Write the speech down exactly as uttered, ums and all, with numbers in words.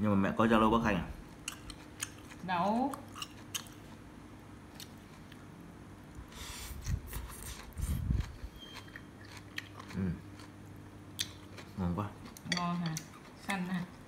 Nhưng mà mẹ có Zalo Bắc Khánh à? Đâu. Ừ. Ngon quá. Ngon hả? Xanh hả?